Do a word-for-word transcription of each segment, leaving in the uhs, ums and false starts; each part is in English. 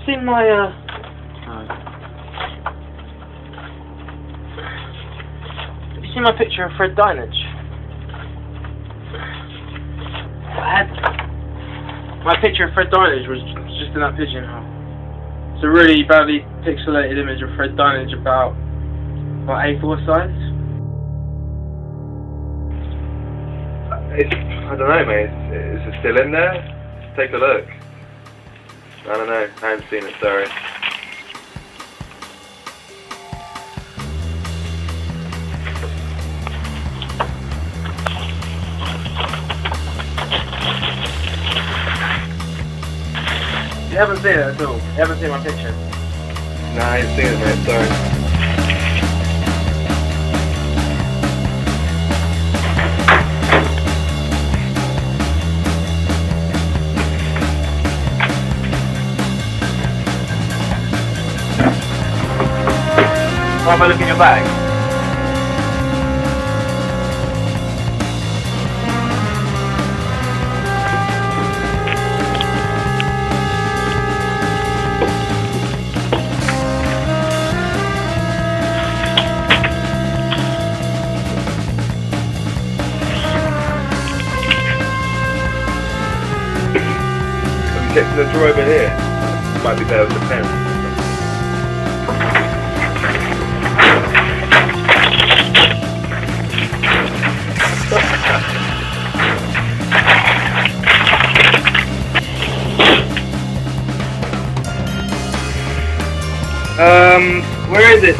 seen my, uh... Have you seen my picture of Fred Dinenage? I had... My picture of Fred Dinenage was just in that pigeonhole. It's a really badly pixelated image of Fred Dinenage about, about A four size. It's, I don't know, mate. Is it still in there? Let's take a look. I don't know. I haven't seen it, sorry. You haven't seen it at all? You haven't seen my picture? No, I haven't seen it, mate. Sorry. Why have I look in your bag? Have you checked in the drawer over here? Might be better with the pen. Um, where is it?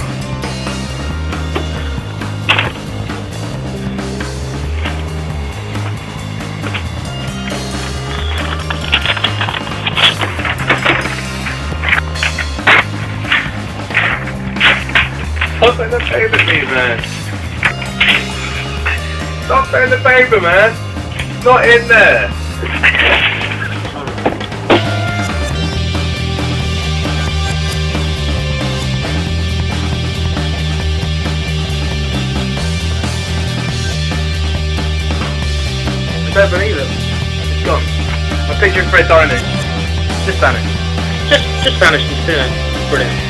Stop in the paper, please, man. Stop in the paper, man. It's not in there. I don't believe it. It's gone. My picture of Fred Dinenage. Just vanished. Just, just vanished into thin air. Brilliant.